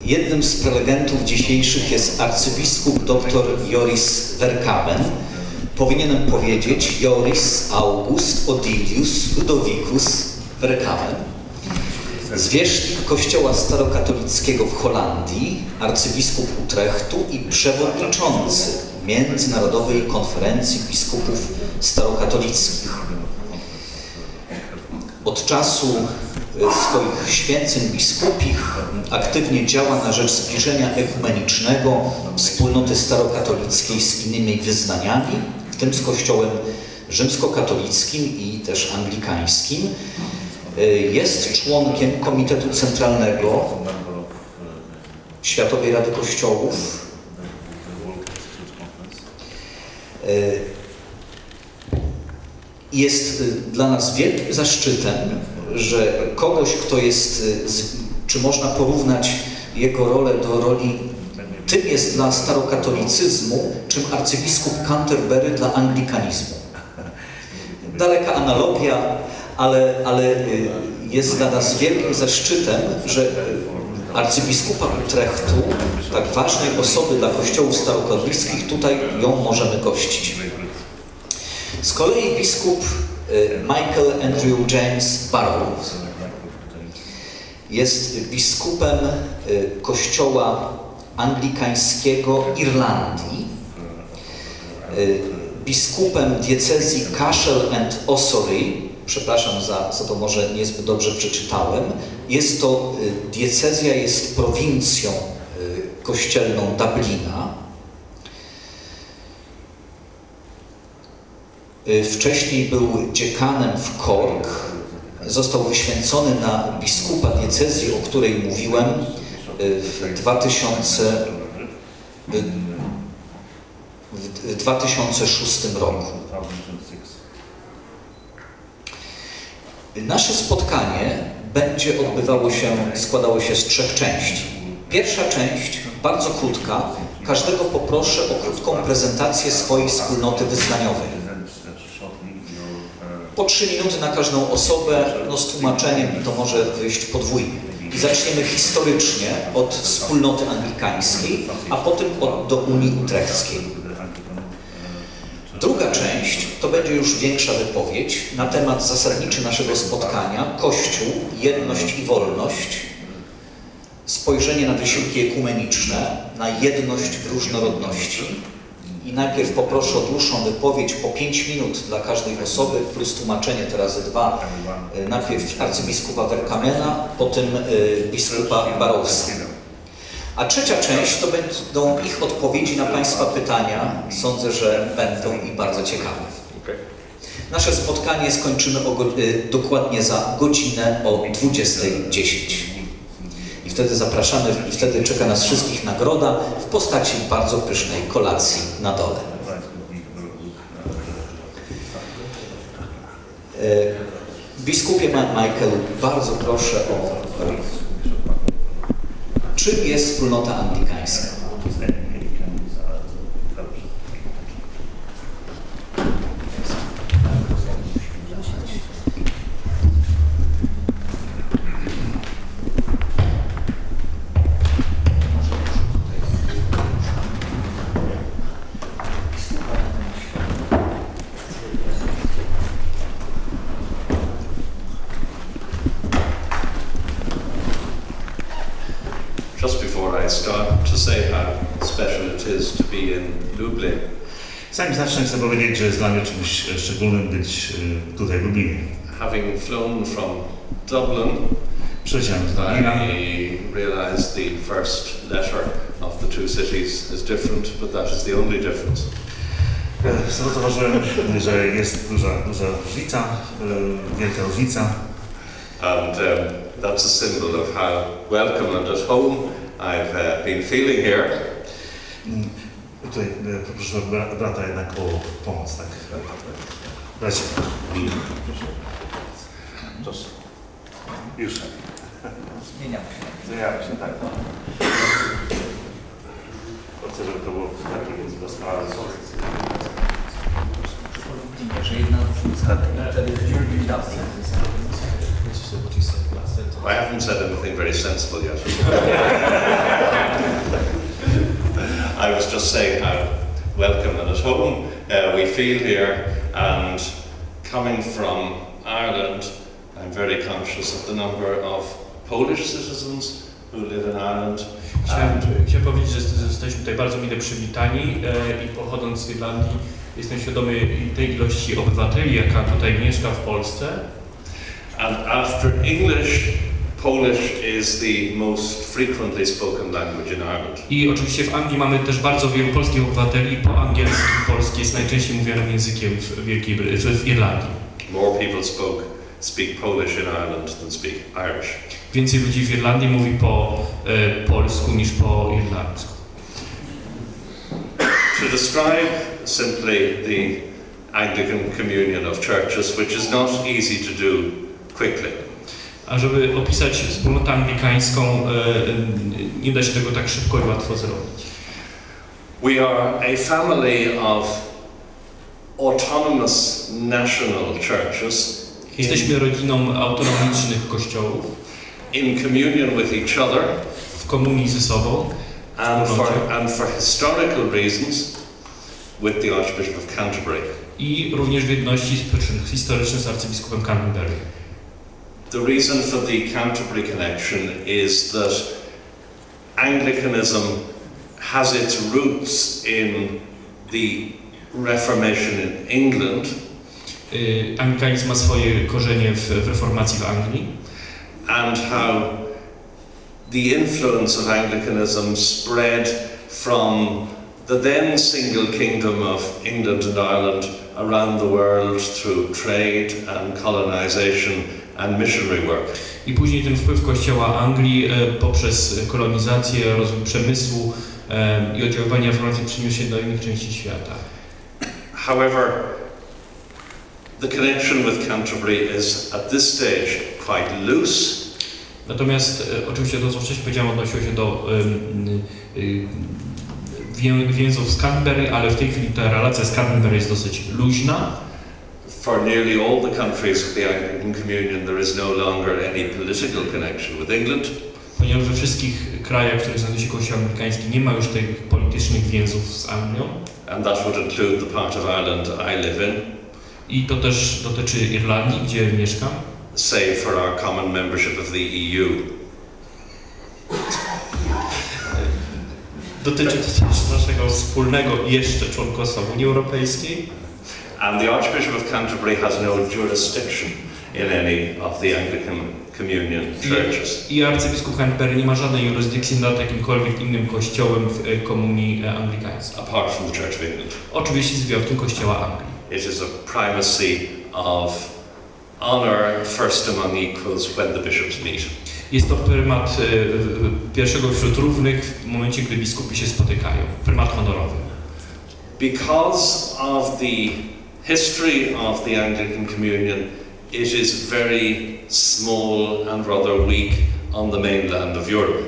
Jednym z prelegentów dzisiejszych jest arcybiskup dr Joris Vercamen. Powinienem powiedzieć Joris August Odilius Ludovicus Vercamen. Zwierzchnik Kościoła Starokatolickiego w Holandii, arcybiskup Utrechtu i przewodniczący Międzynarodowej Konferencji Biskupów Starokatolickich. Od czasu swoich święceń biskupich aktywnie działa na rzecz zbliżenia ekumenicznego wspólnoty starokatolickiej z innymi wyznaniami, w tym z Kościołem rzymskokatolickim i też anglikańskim. Jest członkiem Komitetu Centralnego Światowej Rady Kościołów. Jest dla nas wielkim zaszczytem, że kogoś, kto jest, czy można porównać jego rolę do roli, tym jest dla starokatolicyzmu, czym arcybiskup Canterbury dla anglikanizmu. Daleka analogia, ale jest dla nas wielkim zaszczytem, że arcybiskupa Utrechtu, tak ważnej osoby dla kościołów starokatolickich, tutaj ją możemy gościć. Z kolei biskup Michael Andrew James Barrow jest biskupem Kościoła Anglikańskiego Irlandii, biskupem diecezji Cashel and Ossory, przepraszam za to, może niezbyt dobrze przeczytałem. Jest to diecezja, jest prowincją kościelną Dublina. Wcześniej był dziekanem w Cork, został wyświęcony na biskupa diecezji, o której mówiłem, w 2006 roku. Nasze spotkanie będzie składało się z 3 części. Pierwsza część, bardzo krótka, każdego poproszę o krótką prezentację swojej wspólnoty wyznaniowej. Po 3 minuty na każdą osobę, z tłumaczeniem, i to może wyjść podwójnie. I zaczniemy historycznie od wspólnoty anglikańskiej, a potem do Unii Utrechckiej. Druga część to będzie już większa wypowiedź na temat zasadniczy naszego spotkania: Kościół, jedność i wolność, spojrzenie na wysiłki ekumeniczne, na jedność w różnorodności. I najpierw poproszę o dłuższą wypowiedź po 5 minut dla każdej osoby, plus tłumaczenie te razy 2. Najpierw arcybiskupa Vercamena, potem biskupa Barrowsa. A trzecia część to będą ich odpowiedzi na Państwa pytania. Sądzę, że będą i bardzo ciekawe. Nasze spotkanie skończymy dokładnie za godzinę o 20:10. I wtedy zapraszamy, i wtedy czeka nas wszystkich nagroda w postaci bardzo pysznej kolacji na dole. Biskupie Michael, bardzo proszę o... Czym jest wspólnota anglikańska? Zanim zacznę, chcę powiedzieć, że jest dla mnie czymś szczególnym być tutaj w Lublinie. Having flown from Dublin, Przyjechałem z Dublina. I realized the first letter of the 2 cities is different, but that is the only difference. Zauważyłem, że jest duża różnica, wielka różnica. And that's a symbol of how welcome and at home I've been feeling here. Tutaj poproszę brata jednak o pomoc, tak? Bracie. Już. Zmieniamy się, tak. Chcę, żeby to było takie doskonałe. Że jedna różnica, wtedy I haven't said anything very sensible yet. I was just saying how welcome and at home we feel here, and coming from Ireland, I'm very conscious of the number of Polish citizens who live in Ireland. Chciałem powiedzieć, że jesteśmy tutaj bardzo mile przywitani i pochodząc z Irlandii jestem świadomy tej ilości obywateli, jaka tutaj mieszka w Polsce. And after English, Polish is the most frequently spoken language in Ireland. I oczywiście w Anglii mamy też bardzo wielu polskich obywateli i po angielsku polski jest najczęściej mówionym językiem w Irlandii. More people speak Polish in Ireland than speak Irish. Więcej ludzi w Irlandii mówi po polsku niż po irlandzku. To describe simply the Anglican communion of churches, which is not easy to do quickly. A żeby opisać wspólnotę anglikańską, nie da się tego tak szybko i łatwo zrobić. We are a family of autonomous national churches. Jesteśmy rodziną autonomicznych kościołów. In communion with each other. W komunii ze sobą. And for historical reasons with the Archbishop of Canterbury. I również w jedności z przyczyn historycznych z arcybiskupem Canterbury. The reason for the Canterbury connection is that Anglicanism has its roots in the Reformation in England. Anglikanizm ma swoje korzenie w reformacji w Anglii. And how the influence of Anglicanism spread from the then single kingdom of England and Ireland around the world through trade and colonization and missionary work. I później ten wpływ Kościoła Anglii poprzez kolonizację, rozwój przemysłu i oddziaływania informacji przyniósł się do innych części świata. However, the connection with Canterbury is at this stage quite loose. Natomiast oczywiście to, co wcześniej powiedziałem, odnosiło się do więzów z Canterbury, ale w tej chwili ta relacja z Canterbury jest dosyć luźna. For nearly all the countries of the Anglican Communion there is no longer any political connection with England. Ponieważ we wszystkich krajach, w których znajduje się Kościół anglikański, nie ma już tych politycznych więzów z Anglią. And that would include the part of Ireland I live in. I to też dotyczy Irlandii, gdzie mieszkam. Save for our common membership of the EU. Dotyczy to też naszego wspólnego jeszcze członkostwa w Unii Europejskiej. And the Archbishop of Canterbury has no jurisdiction in any of the Anglican Communion churches. I arcybiskup Canterbury nie ma żadnej jurysdykcji nad jakimkolwiek innym kościołem w komunii anglikańskiej. Apart from the Church of England. Oczywiście z wyjątkiem Kościoła Anglii. It is a primacy of honor first among equals when the bishops meet. Jest to prymat pierwszego wśród równych w momencie, gdy biskupi się spotykają. Prymat honorowy. Because of the history of the Anglican Communion, it is very small and rather weak on the mainland of Europe.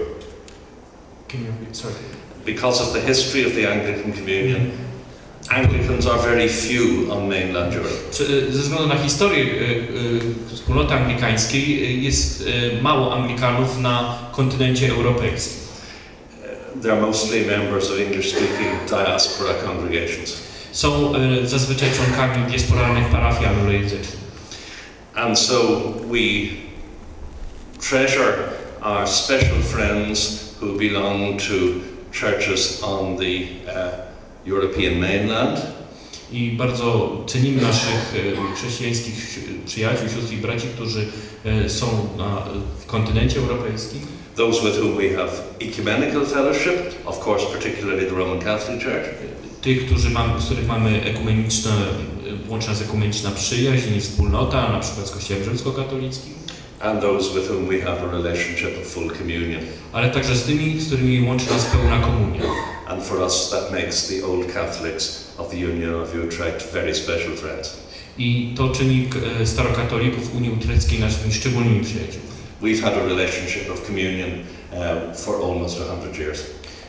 Sorry. Because of the history of the Anglican Communion, Anglicans are very few on mainland Europe. Ze względu na historię wspólnoty anglikańskiej jest mało Anglikanów na kontynencie europejskim. They're mostly members of English-speaking diaspora congregations. Są zazwyczaj członkami diasporalnych parafii anglojęzycznych. And so we treasure our special friends who belong to churches on the European mainland. I bardzo cenimy naszych chrześcijańskich przyjaciół, sióstr i braci, którzy są w kontynencie europejskim. Those with whom we have ecumenical fellowship, of course, particularly the Roman Catholic Church. Tych, z których mamy łączy nas ekumeniczna przyjaźń i wspólnota, na przykład z Kościołem rzymskokatolickim. And those with whom we have a relationship of full communion. Ale także z tymi, z którymi łączy nas pełna komunia. And for us that makes the old Catholics of the Union of Utrecht very special friends. I to czyni starokatolików Unii Utreckiej naszymi szczególnymi przyjaciółmi. We've had a relationship of communion for almost 100 years.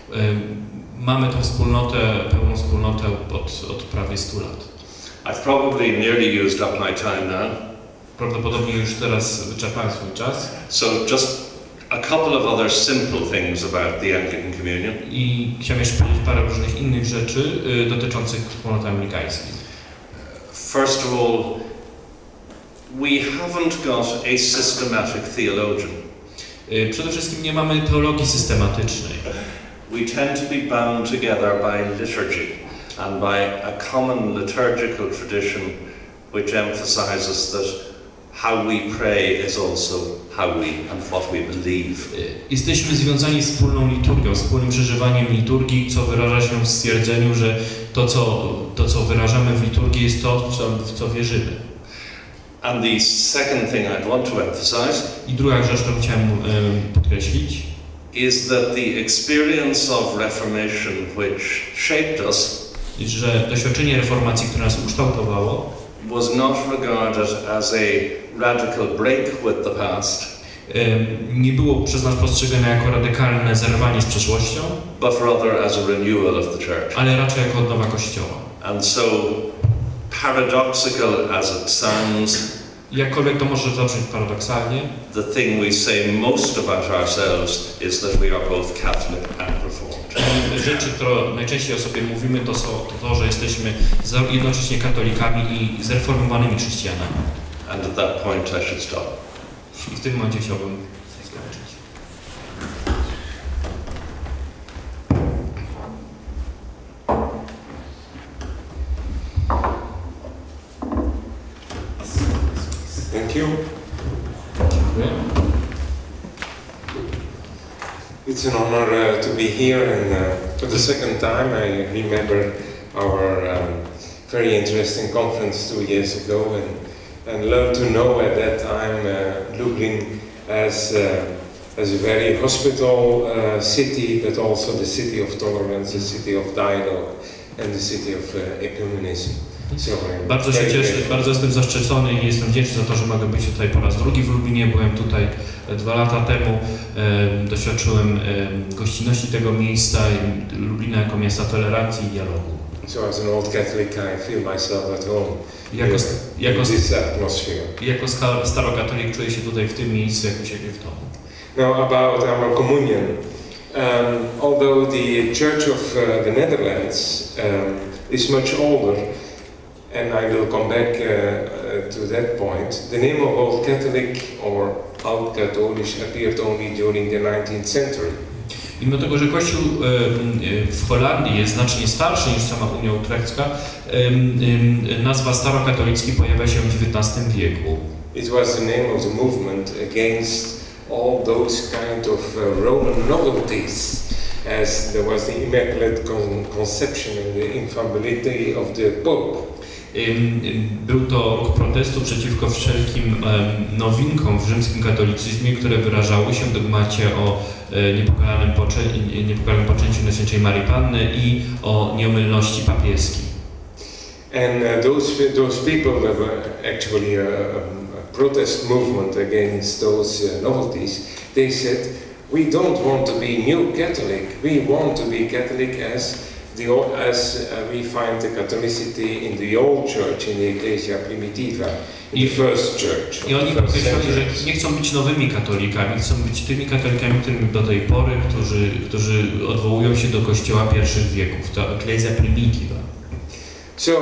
Mamy tę wspólnotę, pełną wspólnotę od prawie 100 lat. I've probably nearly used up my time now. prawdopodobnie już teraz wyczerpałem swój czas. So just a couple of other simple things about the Anglican Communion. I chciałem jeszcze powiedzieć parę różnych innych rzeczy dotyczących wspólnoty anglikańskiej. First of all, we haven't got a systematic theologian. Przede wszystkim nie mamy teologii systematycznej. We tend to be bound together by liturgy and by a common liturgical tradition which emphasizes that how we pray is also how we and what we believe. Jesteśmy związani wspólną liturgią, wspólnym przeżywaniem liturgii, co wyraża się w stwierdzeniu, że to, co wyrażamy w liturgii, jest to, w co wierzymy. And the second thing I'd want to emphasize I druga rzecz, którą chciałem podkreślić, is that the experience of Reformation which shaped us że doświadczenie reformacji, które nas ukształtowało, was not regarded as a radical break with the past, nie było przez nas postrzegane jako radykalne zerwanie z przeszłością, but rather as a renewal of the church. ale raczej jako odnowa Kościoła. And so, paradoxical as it sounds, Jakkolwiek to może zabrzmieć paradoksalnie, the thing we say most about ourselves is that we are both Catholic and Reformed. rzeczy, które najczęściej o sobie mówimy, to to, że jesteśmy jednocześnie katolikami i zreformowanymi chrześcijanami. And at that point I should stop. I w tym momencie chciałbym skończyć. Thank you. Dziękuję. It's an honor to be here, and for the second time I remember our very interesting conference 2 years ago, and learned to know at that time Lublin as a very hospitable city, but also the city of tolerance, the city of dialogue, and the city of ecumenism. So Bardzo się cieszę, bardzo jestem zaszczycony i jestem wdzięczny za to, że mogę być tutaj po raz drugi w Lublinie. Byłem tutaj 2 lata temu, doświadczyłem gościnności tego miejsca, Lublina jako miasta tolerancji i dialogu. So as an old Catholic I feel myself at home Jako in this atmosphere. Jako starokatolik czuję się tutaj w tym miejscu, jak u siebie w domu. Now about our communion. Although the Church of the Netherlands is much older, and I will come back to that point, the name of Old Catholic or Oud-Katholisch appeared only during the 19th century. Mimo tego, że Kościół w Holandii jest znacznie starszy niż sama Unia Utrechcka, nazwa starokatolicki pojawia się w XIX wieku. It was the name of the movement against all those kind of Roman novelties, as there was the Immaculate Conception and the infallibility of the Pope. Był to ruch protestu przeciwko wszelkim nowinkom w rzymskim katolicyzmie, które wyrażały się w dogmacie o niepokalanym poczęciu Najświętszej Marii Panny i o nieomylności papieskiej. And those people that were actually a protest movement against those novelties, they said, we don't want to be new Catholic, we want to be Catholic as we find the Catholicity in the old church, in the Ecclesia Primitiva, in the first church. I oni podkreślali, że nie chcą być nowymi katolikami, chcą być tymi katolikami, którymi do tej pory, którzy odwołują się do kościoła pierwszych wieków, to Ecclesia Primitiva. So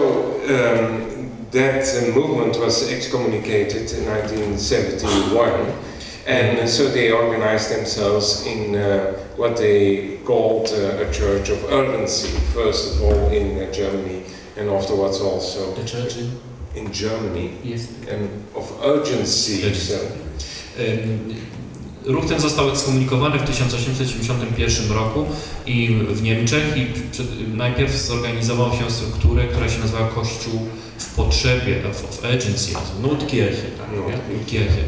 that movement was excommunicated in 1971, and so they organized themselves in what they called a church of urgency, first of all in Germany, and afterwards also The church in Germany, yes. and of urgency. So. Ruch ten został ekskomunikowany w 1871 roku i w Niemczech i najpierw zorganizował się strukturę, która się nazywała Kościół w potrzebie, w urgency, Notkirche, tak? Notkirche.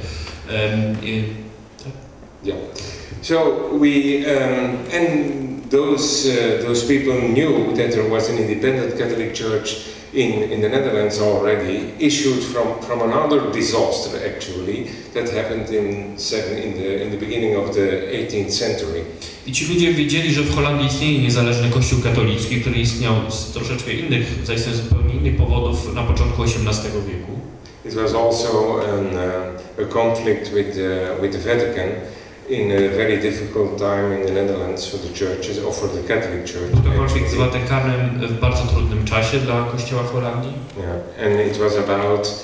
Yeah. So we and those people knew that there was an independent Catholic Church in the Netherlands already, issued from another disaster actually that happened in the beginning of the 18th century. I ci ludzie wiedzieli, że w Holandii istnieje niezależny Kościół katolicki, który istniał z troszeczkę innych, zaistniał z zupełnie innych powodów na początku XVIII wieku. It was also a conflict with the Vatican in a very difficult time in the Netherlands for the churches, or for the Catholic Church. Był to konflikt z Watykanem w bardzo trudnym czasie dla Kościoła w Holandii. Yeah, and it was about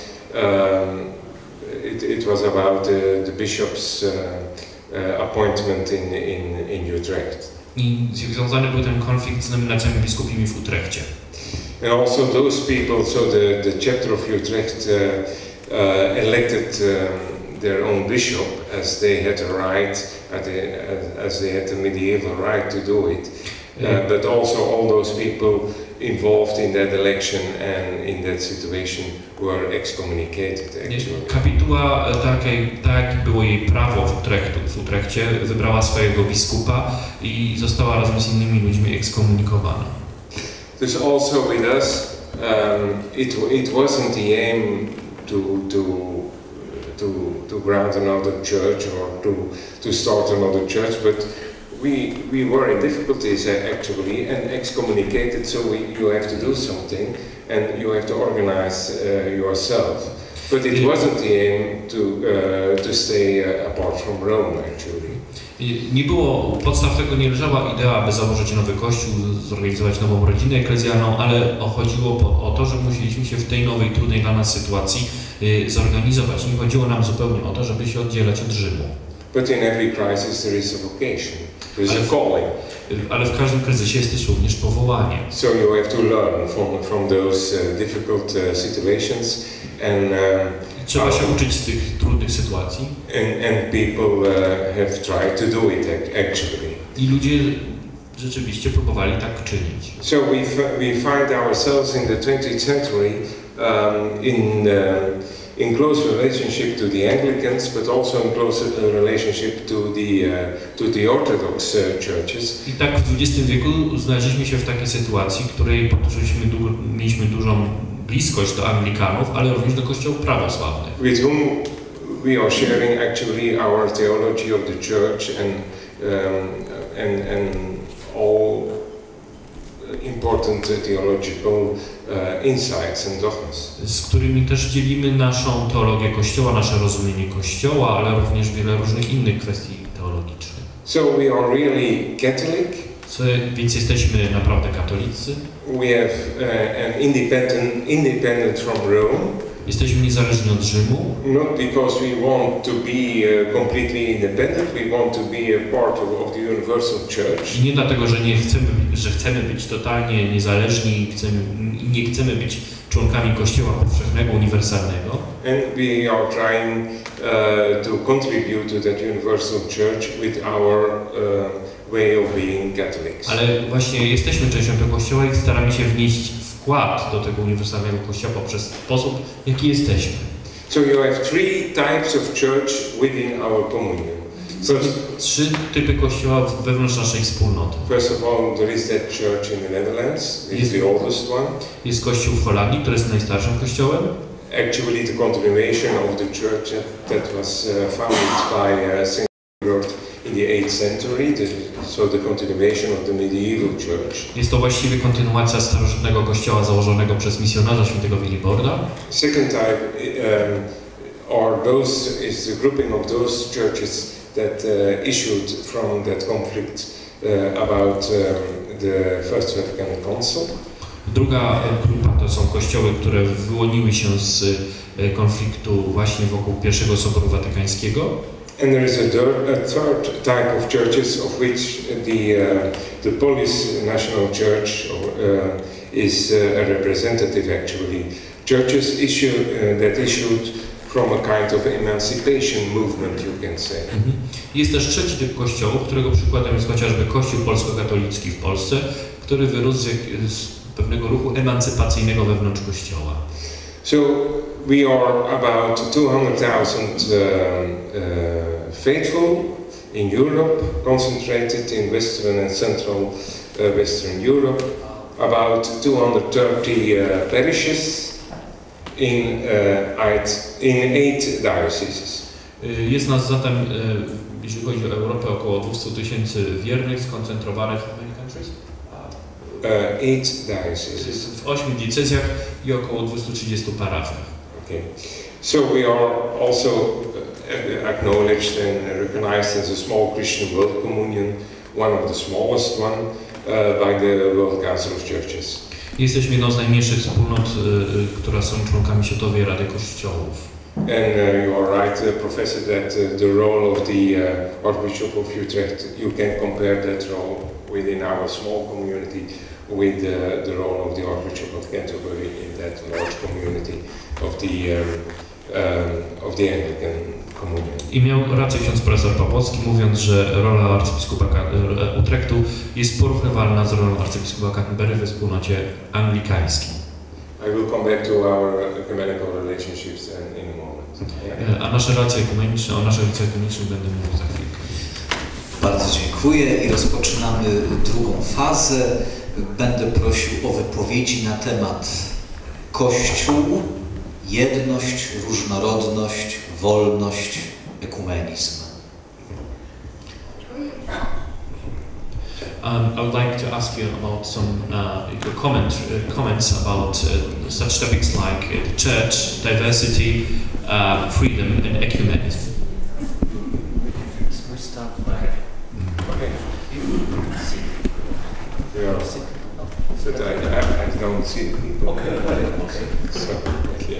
the bishop's appointment in Utrecht. I związany był ten konflikt z nominacjami biskupimi w Utrechcie. And also those people, so the chapter of Utrecht elected their own bishop, as they had a right, as they had the medieval right to do it. But also all those people involved in that election and in that situation were excommunicated actually. Kapituła, tak było jej prawo w Utrechcie, wybrała swojego biskupa i została razem z innymi ludźmi ekskomunikowana. There's also with us, it wasn't the aim to grant another church or to start another church, but we were in difficulties actually and excommunicated, so you have to do something and you have to organize yourself. But it wasn't the aim to stay apart from Rome actually. Nie było, podstaw tego nie leżała idea, aby założyć nowy kościół, zorganizować nową rodzinę eklezjalną, ale chodziło o to, że musieliśmy się w tej nowej, trudnej dla nas sytuacji zorganizować. Nie chodziło nam zupełnie o to, żeby się oddzielać od Rzymu. But in every crisis there is a vocation, there is a calling. Ale w każdym kryzysie jest też również powołanie. So you have to learn from those difficult situations and trzeba się uczyć z tych trudnych sytuacji. And people have tried to do it actually. I ludzie rzeczywiście próbowali tak czynić. So we find ourselves in the 20th century in close relationship to the Anglicans, but also in close relationship to the Orthodox churches. I tak w XX wieku znaleźliśmy się w takiej sytuacji, w której mieliśmy dużą bliskość do Anglikanów, ale również do kościołów prawosławnych. With whom we are sharing actually our theology of the church and all important theological insights and dogmas. Z którymi też dzielimy naszą teologię Kościoła, nasze rozumienie Kościoła, ale również wiele różnych innych kwestii teologicznych. So we are really Catholic. Więc jesteśmy naprawdę katolicy. We have an independent from Rome. Jesteśmy niezależni od Rzymu. Not because we want to be completely independent, we want to be a part of the universal church. I nie dlatego, że chcemy być totalnie niezależni i nie chcemy być członkami Kościoła powszechnego, uniwersalnego. And we are trying to contribute to that universal church with our way of being Catholics. Ale właśnie jesteśmy częścią tego Kościoła i staramy się wnieść wkład do tego uniwersalnego Kościoła poprzez sposób, jaki jesteśmy. So you have three types of church within our communion. Trzy typy Kościoła wewnątrz naszej wspólnoty. First of all, there is that church in the Netherlands. It's the oldest one. Jest Kościół w Holandii, który jest najstarszym kościołem. Actually, the continuation of the church that was founded by Saint George in the 8th century, so the continuation of the medieval church. Jest to właściwie kontynuacja starożytnego kościoła założonego przez misjonarza świętego Wiliborda. Second type is the grouping of those churches that issued from that conflict about the First Vatican Council. Druga grupa to są kościoły, które wyłoniły się z konfliktu właśnie wokół pierwszego Soboru Watykańskiego. And there is a third type of churches, of which the Polish National Church is a representative actually. Churches that issued from a kind of emancipation movement, you can say. Jest też trzeci typ kościołów, którego przykładem jest chociażby Kościół polsko-katolicki w Polsce, który wyrósł z pewnego ruchu emancypacyjnego wewnątrz Kościoła. So we are about 200,000 faithful in Europe, concentrated in Western and Central Western Europe, about 230 parishes in 8 dioceses. Jest nas zatem, jeśli chodzi o Europę, około 200 000 wiernych skoncentrowanych w many countries? 8 dioceses. W 8 diecezjach i około 230 parafiach. Okay. So we are also acknowledged and recognized as a small Christian World Communion, one of the smallest one, by the World Council of Churches. Jesteśmy jedną z najmniejszych wspólnot, które są członkami Światowej Rady Kościołów. And you are right, Professor, that the role of the Archbishop of Utrecht, you can compare that role within our small community with the role of the Archbishop of Canterbury in that large community of the Anglican Communion. I miał rację ksiądz profesor Pawłowski, mówiąc, że rola arcybiskupa Utrechtu jest porównywalna z rolą arcybiskupa Canterbury we wspólnocie anglikańskiej. I will come back to our ecumenical relationships in a moment. Yeah. A nasze relacje ekumeniczne, o naszych relacjach ekumenicznych będę mówił za chwilkę. Bardzo dziękuję i rozpoczynamy drugą fazę. Będę prosił o wypowiedzi na temat Kościół, jedność, różnorodność, wolność, ekumenizm. I would like to ask you about some comments about such topics like the church, diversity, freedom and ecumenism. Okay. Yeah. So I don't see people. Okay. So, okay.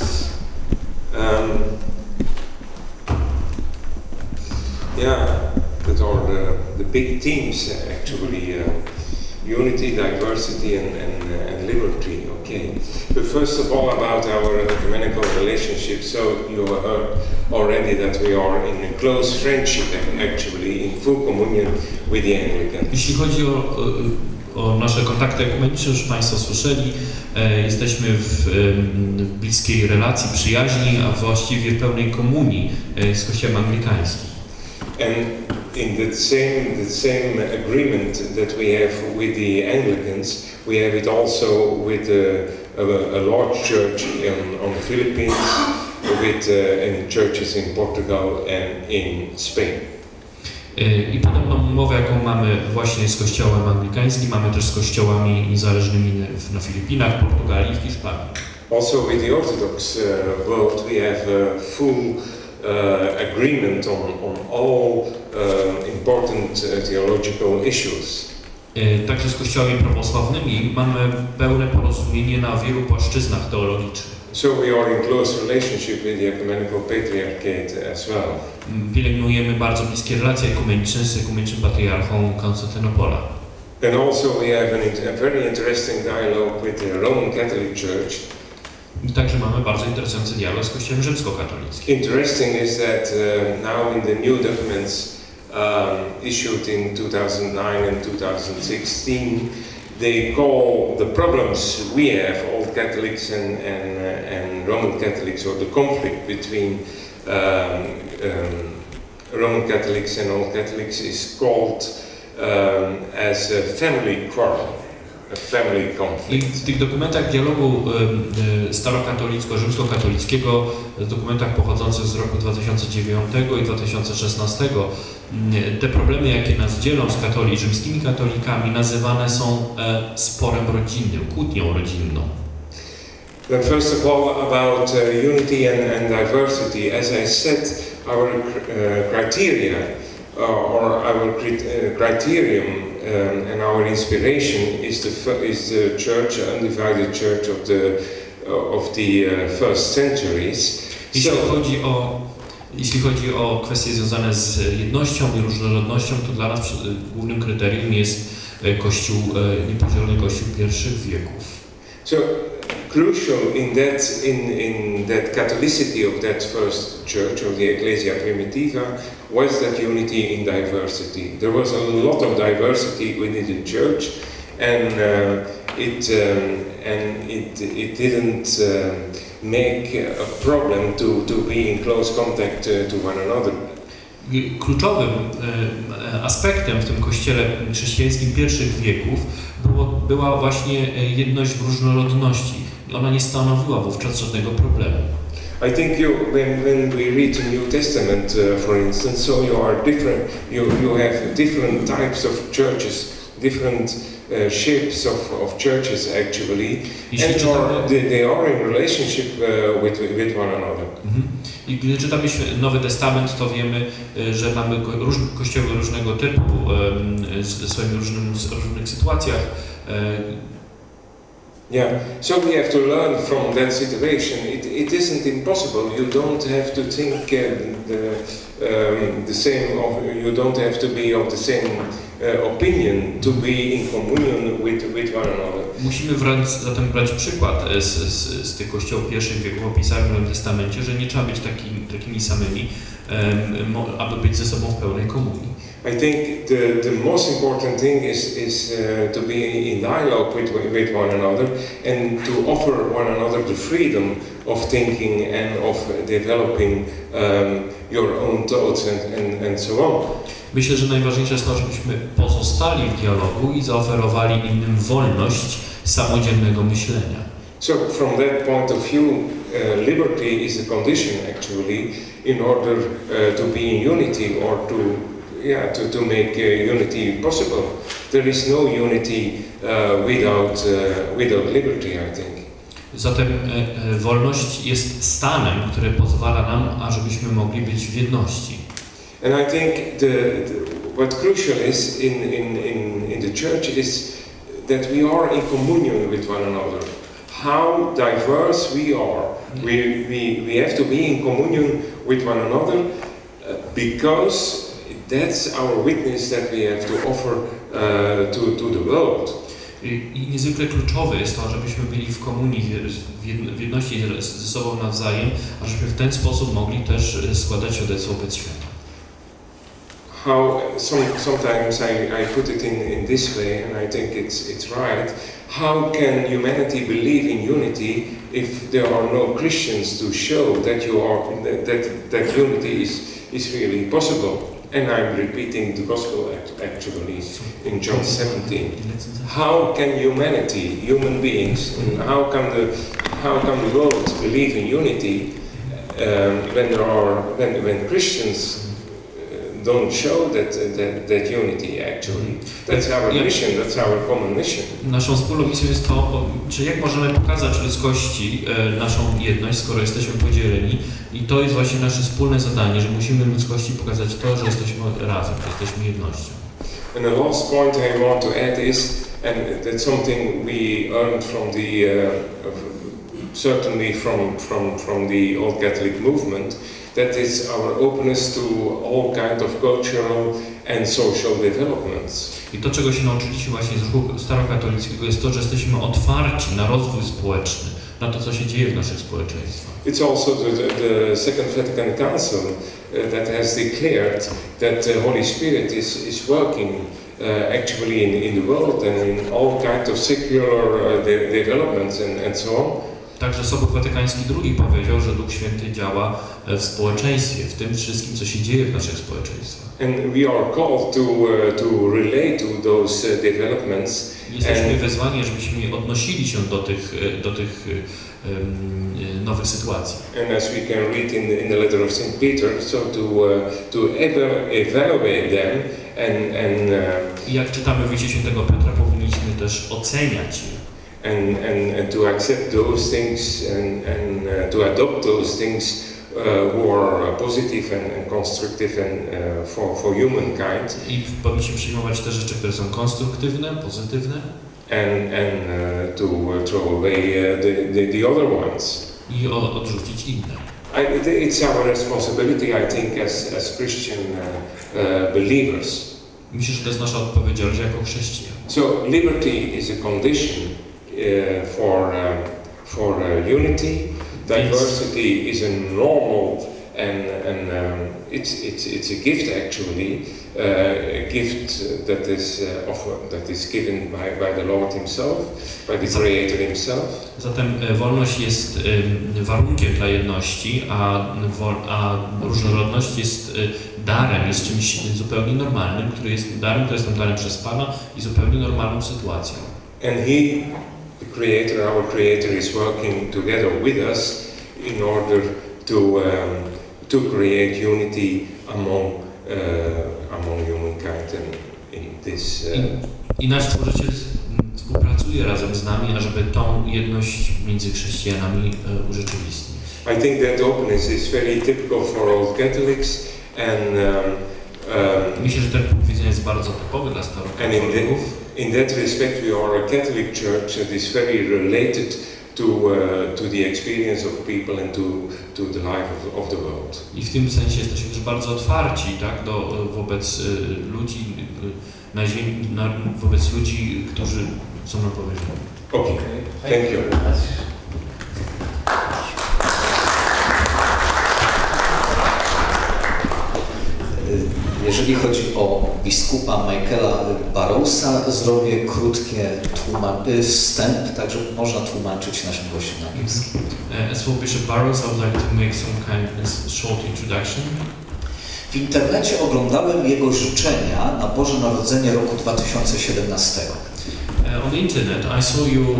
Yeah, that are the big themes actually. Unity, diversity and liberty, okay. But first of all about our ecumenical relationship, so you heard already that we are in a close friendship actually, in full communion with the Anglicans. Jeśli chodzi o nasze kontakty ekumeniczne, już Państwo słyszeli, jesteśmy w bliskiej relacji, przyjaźni, a właściwie w pełnej komunii z Kościołem anglikańskim. And in the same agreement that we have with the Anglicans, we have it also with a large church on the Philippines, with in churches in Portugal and in Spain. I podobną umowę, jaką mamy właśnie z Kościołem anglikańskim, mamy też z kościołami niezależnymi na Filipinach, Portugalii i w Hiszpanii. Also with the Orthodox world, we have a full agreement on all important theological issues. Także z kościołami prawosławnymi mamy pełne porozumienie na wielu płaszczyznach teologicznych. So we are in close relationship with the Ecumenical Patriarchate as well. Pielęgnujemy bardzo bliskie relacje ekumeniczne z ekumenicznym patriarchą Konstantynopola. And also we have a very interesting dialogue with the Roman Catholic Church. I także mamy bardzo interesujący dialog z Kościołem rzymskokatolickim. Interesting is that now in the new documents issued in 2009 and 2016, they call the problems we have, Old Catholics and Roman Catholics, or the conflict between Roman Catholics and Old Catholics is called as a family quarrel. A family conflict. I w tych dokumentach dialogu starokatolicko-rzymskokatolickiego, dokumentach pochodzących z roku 2009 i 2016, te problemy, jakie nas dzielą z rzymskimi katolikami, nazywane są sporem rodzinnym, kłótnią rodzinną. Then first of all about unity and diversity, as I said, our criteria or our criterium and our inspiration is the church, undivided church of the first centuries. Jeśli chodzi o kwestie związane z jednością i różnorodnością, to dla nas głównym kryterium jest Kościół, niepodzielony Kościół pierwszych wieków. So crucial in that Catholicity of that first church, of the Ecclesia Primitiva, was that unity in diversity. There was a lot of diversity within the church, and it didn't make a problem to be in close contact to one another. Kluczowym aspektem w tym kościele chrześcijańskim pierwszych wieków była właśnie jedność w różnorodności. Ona nie stanowiła wówczas żadnego problemu. I think when we read the New Testament, for instance, so you are different. You have different types of churches, different shapes of churches actually, Jeśli and czytamy- they are in relationship with one another. I gdy czytamy Nowy Testament, to wiemy, że mamy kościoły różnego typu, ze swoimi różnych sytuacjach. Yeah, so we have to learn from that situation. It isn't impossible. You don't have to think the same. You don't have to be of the same opinion to be in communion with one another. Musimy zatem brać przykład z tych kościołów pierwszych wieków opisanych w Nowym Testamencie, że nie trzeba być takimi samymi, aby być ze sobą w pełnej komunii. I think the most important thing is to be in dialogue with one another and to offer one another the freedom of thinking and of developing your own thoughts and so on. Myślę, że najważniejsze jest to, żebyśmy pozostali w dialogu i zaoferowali innym wolność samodzielnego myślenia. So from that point of view, liberty is a condition actually in order to be in unity or to make unity possible. There is no unity without liberty, I think. Zatem wolność jest stanem, który pozwala nam, ażebyśmy mogli być w jedności. And I think what crucial is in the church is that we are in communion with one another. How diverse we are. We have to be in communion with one another because that's our witness that we have to offer to the world. I niezwykle kluczowe jest to, żebyśmy byli w komunii, w jedności ze sobą nawzajem, a żebyśmy w ten sposób mogli też składać świadectwo wobec świata. Sometimes I put it in this way, and I think it's right. How can humanity believe in unity if there are no Christians to show that unity is really possible? And I'm repeating the gospel actually in John 17. How can human beings, and how can the world believe in unity when Christians don't show that unity actually? That's our mission, that's our common mission. Naszą wspólną misją jest to, czy jak możemy pokazać ludzkości naszą jedność, skoro jesteśmy podzieleni, i to jest właśnie nasze wspólne zadanie, że musimy ludzkości pokazać to, że jesteśmy razem, że jesteśmy jednością. And the last point I want to add is, and that's something we earned from certainly from the Old Catholic movement, that is our openness to all kind of cultural and social developments. I to, czego się nauczyliśmy właśnie z ruchu starokatolickiego, jest to, że jesteśmy otwarci na rozwój społeczny, na to, co się dzieje w naszych społeczeństwach. It's also the Second Vatican Council that has declared that the Holy Spirit is working actually in the world and in all kinds of secular developments and so on. Także Sobór Watykański II powiedział, że Duch Święty działa w społeczeństwie, w tym wszystkim, co się dzieje w naszych społeczeństwach. And we are called to relate to those developments. Jesteśmy wezwani, żebyśmy odnosili się do tych nowych sytuacji. And as we can read in the letter of St. Peter, so to evaluate them I jak czytamy w liście Świętego Piotra, powinniśmy też oceniać je. And to accept those things and to adopt those things who are positive and constructive and for humankind. I powinniśmy przyjmować te rzeczy, które są konstruktywne, pozytywne. And to throw away the other ones. I odrzucić inne. It's our responsibility, I think, as Christian believers. Myślę, że to jest nasza odpowiedzialność jako chrześcijan. So liberty is a condition for unity. Diversity is a normal and it's a gift actually, a gift that is given by the Lord Himself, by the Creator Himself. Zatem wolność jest warunkiem dla jedności, a różnorodność jest darem, jest czymś zupełnie normalnym, który jest nam dany przez Pana i zupełnie normalną sytuacją. And He, the Creator, our Creator, is working together with us in order to create unity among humankind in this. I nasz Stworzyciel współpracuje razem z nami, ażeby tą jedność między chrześcijanami urzeczywistnić. I think that openness is very typical for all Catholics, and myślę, że ten punkt widzenia jest bardzo typowy dla starokatolików. In that respect, we are a Catholic church that is very related to the experience of people and to the life of the world. I w tym sensie jesteśmy też bardzo otwarci, tak, wobec ludzi na ziemi, wobec ludzi, którzy są na powierzchni. Okay, thank you. Jeżeli chodzi o biskupa Michaela Barrowsa, zrobię krótkie wstęp, tak żeby można tłumaczyć naszym gościom na angielski. As for Bishop Barrows, I would like to make some kind of short introduction. W internecie oglądałem jego życzenia na Boże Narodzenie roku 2017. On the internet, I saw your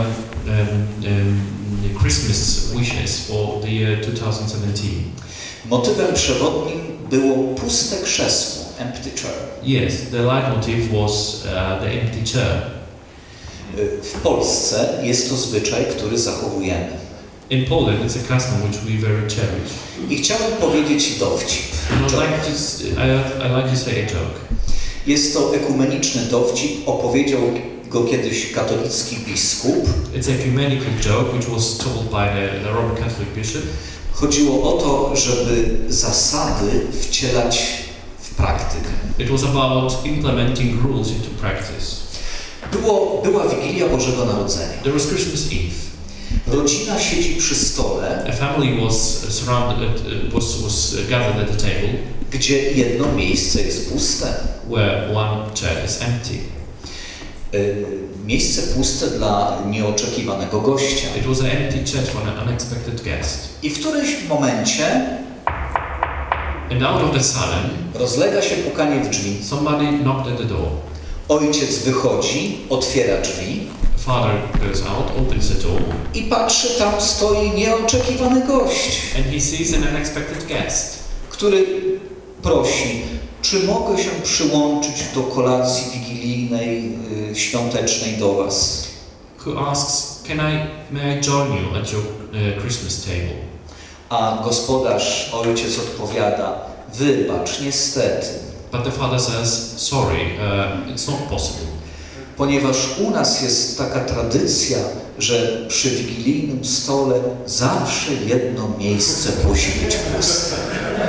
Christmas wishes for the year 2017. Motywem przewodnim było puste krzesło, empty chair. Yes, the leitmotiv was the empty chair. W Polsce jest to zwyczaj, który zachowujemy. In Poland, it's a custom which we very cherish. I chciałem powiedzieć dowcip. I like to say a joke. Jest to ekumeniczny dowcip, opowiedział go kiedyś katolicki biskup. It's a ecumenical joke which was told by the Roman Catholic bishop. Chodziło o to, żeby zasady wcielać w praktykę. It was about implementing rules into practice. Była Wigilia Bożego Narodzenia. There was Christmas Eve. Rodzina siedzi przy stole. A family was gathered at the table. Gdzie jedno miejsce jest puste. Where one chair is empty. Miejsce puste dla nieoczekiwanego gościa. It was an empty chair for an unexpected guest. I w którymś momencie and out of the sudden, rozlega się pukanie w drzwi. Somebody knocked at the door. Ojciec wychodzi, otwiera drzwi. Father goes out, opens the door. I patrzy, tam stoi nieoczekiwany gość. And he sees an unexpected guest. Który prosi, czy mogę się przyłączyć do kolacji wigilijnej, świątecznej do was? Who asks, may I join you at your Christmas table? A gospodarz, ojciec odpowiada, wybacz, niestety. But the father says, sorry, it's not possible. Ponieważ u nas jest taka tradycja, że przy wigilijnym stole zawsze jedno miejsce musi być puste.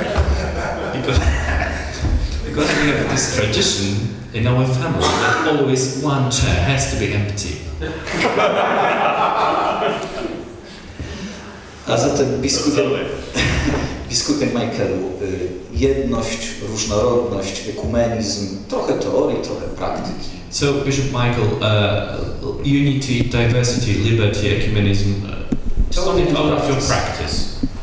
Because we have this tradition in our family that always one chair has to be empty. A zatem biskupie Michaelu, jedność, różnorodność, ekumenizm, trochę teorii, trochę praktyki. So Bishop Michael, unity, diversity, liberty, ecumenism, something out of your practice.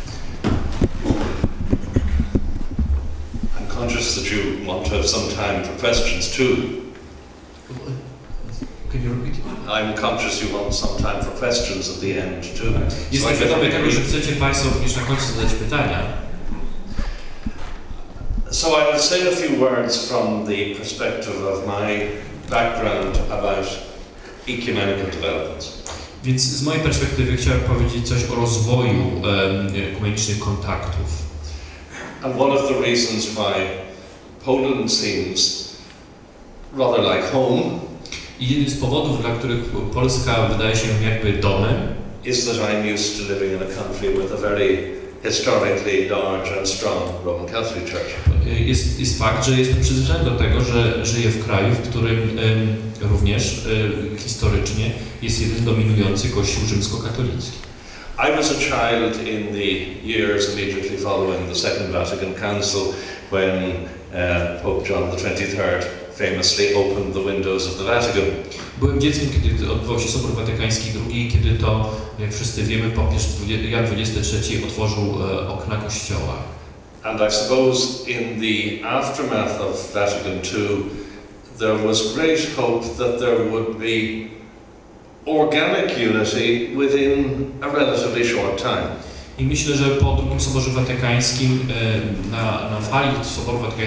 I'm conscious that you want to have some time for questions too. Can you repeat? I'm conscious you want some time for questions at the end too. Jestem świadomy tego, że chcecie Państwo również na końcu zadać pytania. So I will say a few words from the perspective of my background about ecumenical developments. Więc z mojej perspektywy chciałem powiedzieć coś o rozwoju ekumenicznych kontaktów. And one of the reasons why Poland seems rather like home I jeden z powodów, dla których Polska wydaje się jakby domem, is that I'm used to living in a country with a very historically large and strong Roman Catholic Church. jest fakt, że jestem przyzwyczajony do tego, że żyję w kraju, w którym również historycznie jest jeden dominujący Kościół rzymskokatolicki. I was a child in the years immediately following the Second Vatican Council when Pope John XXIII famously opened the windows of the Vatican. Byłem dzieckiem, kiedy odbywał się Sobór Watykański II, kiedy to, jak wszyscy wiemy, papież Jan XXIII otworzył okna kościoła. And I suppose in the aftermath of Vatican II, there was great hope that there would be organic unity within a relatively short time. I myślę, że po II Soborze Watykańskim, na fali Soboru Watykańskiego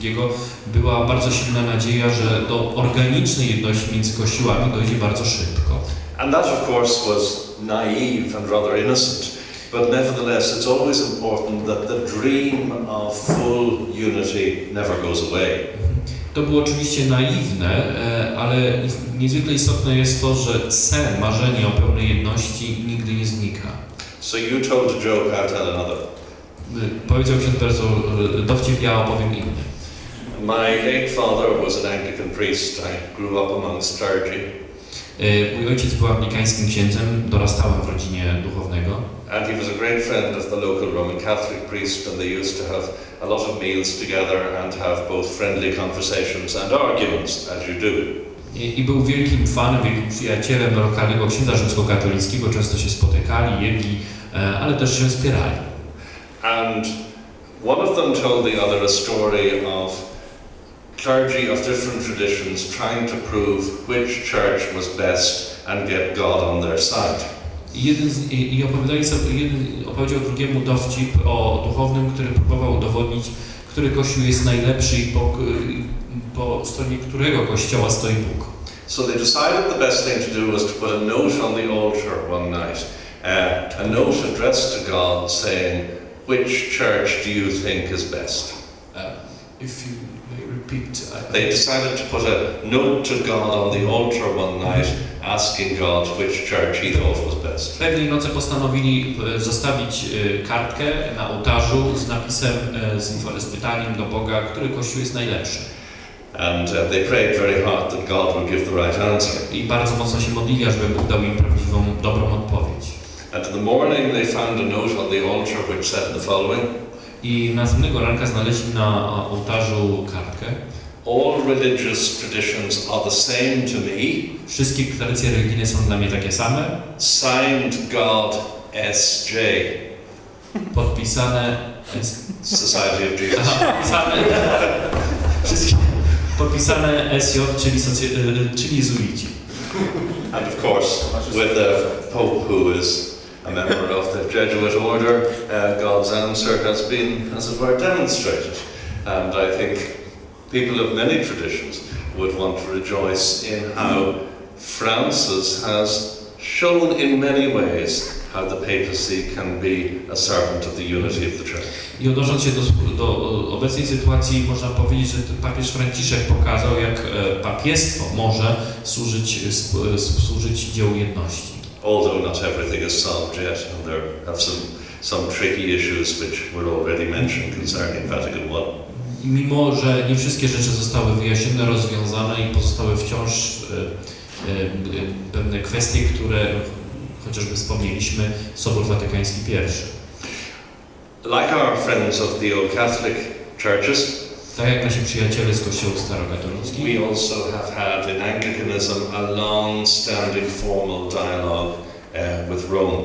II była bardzo silna nadzieja, że do organicznej jedności między kościołami dojdzie bardzo szybko. And that, of course, was naive and rather innocent. But nevertheless, it's always important that the dream of full unity never goes away. To było oczywiście naiwne, ale niezwykle istotne jest to, że sen, marzenie o pełnej jedności nigdy nie znika. So you told a joke, I'll tell another. Powiedział ksiądz Bercol, dowcip, ja opowiem inny. My late father was an Anglican priest. I grew up amongst clergy. Mój ojciec był anglikańskim księdzem, dorastałem w rodzinie duchownego. And he was a great friend of the local Roman Catholic priest, and they used to have a lot of meals together and have both friendly conversations and arguments, as you do. I był wielkim fanem, wielkim przyjacielem lokalnego księdza rzymskokatolickiego, często się spotykali, jedli, ale też się wspierali. And one of them told the other a story of clergy of different traditions trying to prove which church was best and get God on their side. I opowiadali sobie, jeden opowiedział drugiemu dowcip o duchownym, który próbował udowodnić, który kościół jest najlepszy i po stronie którego kościoła stoi Bóg. So they decided the best thing to do was to put a note on the altar one night, a note addressed to God saying, which church do you think is best? If you may repeat, They decided to put a note to God on the altar one night, asking God which church he thought was best. Pewnej nocy postanowili zostawić kartkę na ołtarzu z napisem, z pytaniem do Boga, który kościół jest najlepszy. And they prayed very hard that God would give the right answer. I bardzo mocno się modlili, żeby Bóg dał im prawdziwą, dobrą odpowiedź. And in the morning they found a note on the altar which said the following. I następnego ranka znaleźli na ołtarzu kartkę. All religious traditions are the same to me. Wszystkie tradycje religijne są dla mnie takie same. Signed God S.J. Podpisane Society of Jesus. podpisane wszystkie podpisane SJ, czyli jezuici. And of course, with the Pope, who is a member of the Jesuit order, God's answer has been, as it were, demonstrated. And I think people of many traditions would want to rejoice in how Francis has shown in many ways how the papacy can be a servant of the unity of the Church. I odnosząc się do obecnej sytuacji, można powiedzieć, że papież Franciszek pokazał, jak papiestwo może służyć dziełu jedności. Although not everything is solved yet, and there have some tricky issues which were already mentioned concerning Vatican I. Mimo że nie wszystkie rzeczy zostały wyjaśnione, rozwiązane i pozostały wciąż pewne kwestie, które chociażby wspomnieliśmy, Sobór Watykański I. Like our friends of the old Catholic churches, tak jak nasi przyjaciele z kościołów starokatolickich, we also have had in Anglicanism a long-standing formal dialogue with Rome.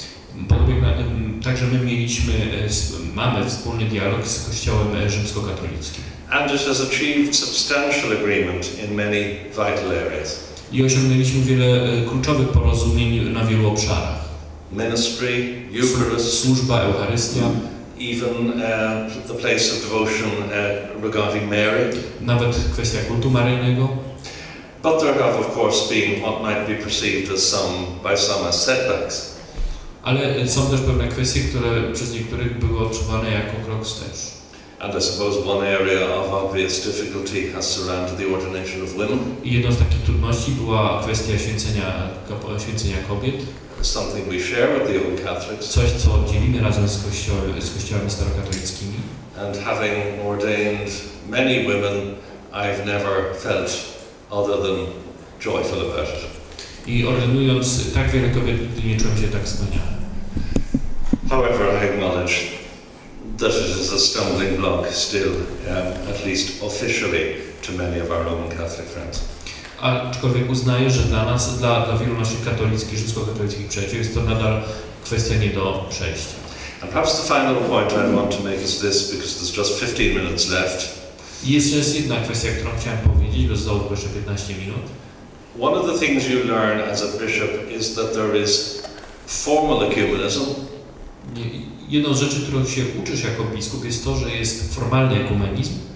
Także my mamy wspólny dialog z kościołem rzymskokatolickim. And it has achieved substantial agreement in many vital areas. I osiągnęliśmy wiele kluczowych porozumień na wielu obszarach. Ministry, Eucharist, służba, Eucharystia, even the place of devotion regarding Mary. Nawet kwestia kultu maryjnego. But there have of course been what might be perceived as by some as setbacks. Ale są też pewne kwestie, które przez niektórych były odczuwane jako krok wstecz. And I suppose one area of obvious difficulty has surrounded the ordination of women. I jedną z takich trudności była kwestia święcenia kobiet. Something we share with the old Catholics. Coś, co dzielimy razem z kościołami starokatolickimi. And having ordained many women, I've never felt other than joyful about it. I ordynując tak wiele kobiet, nigdy nie czułem się tak wspaniale. However, I acknowledge that it is a stumbling block still, at least officially, to many of our Roman Catholic friends. Aczkolwiek uznaję, że dla nas, dla wielu naszych katolickich, rzymskokatolickich przyjaciół jest to nadal kwestia nie do przejścia. And perhaps the final point I want to make is this, because there's just 15 minutes left. I jeszcze jest jedna kwestia, którą chciałem powiedzieć, bo zostało jeszcze 15 minut. One of the things you learn as a bishop is that there is formal ecumenism. Jedną z rzeczy, którą się uczysz jako biskup, jest to, że jest formalny ekumenizm.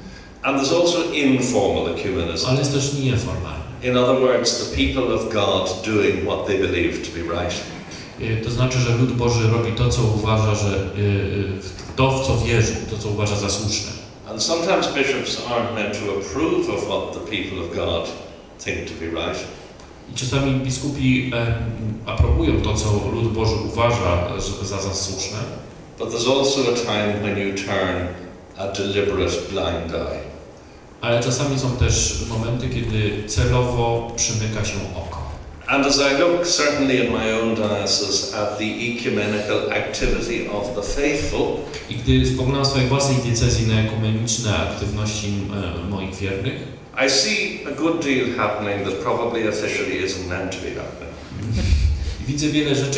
And there's also informal ecumenism. Ale jest też nieformalny. In other words, the people of God doing what they believe to be right. To znaczy, że lud Boży robi to, co uważa, że to, w co wierzy, to, co uważa za słuszne. And sometimes bishops aren't meant to approve of what the people of God think to be right. I czasami biskupi aprobują to, co lud Boży uważa za słuszne. But there's also a time when you turn a deliberate blind eye. Ale czasami są też momenty, kiedy celowo przymyka się oko. And as I look certainly in my own diocese at the ecumenical activity of the faithful, I gdy spoglądam w swojej własnej diecezji na ekumeniczne aktywności moich wiernych, I see a good deal happening that probably officially isn't meant to be happening. widzę wiele rzeczy,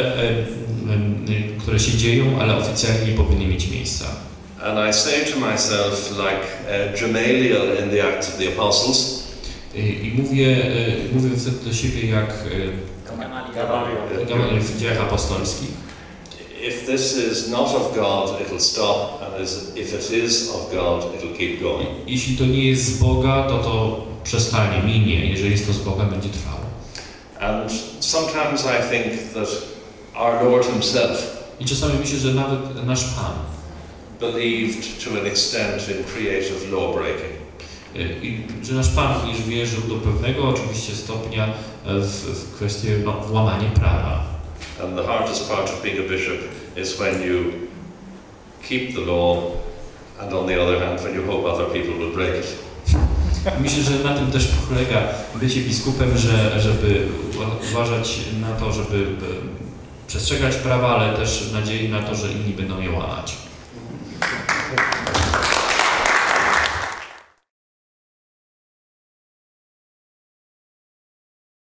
które się dzieją, ale oficjalnie nie powinny mieć miejsca. And I say to myself, like Gamaliel in the Acts of the Apostles, I mówię wtedy do siebie jak Gamaliel w Dziejach Apostolskich. if this is not of God, it'll stop, and if it is of God, it'll keep going. Jeśli to nie jest z Boga, to przestanie, minie. Jeżeli jest to z Boga, będzie trwało. And sometimes I think that our Lord Himself I czasami myślę, że nawet nasz Pan believed to an extent in creative law breaking. I że nasz Pan również wierzył do pewnego oczywiście stopnia w kwestię łamania prawa. And the hardest part of being a bishop is when you keep the law, and on the other hand, when you hope other people will break it. Myślę, że na tym też polega bycie biskupem, żeby uważać na to, żeby przestrzegać prawa, ale też nadziei na to, że inni będą je łamać.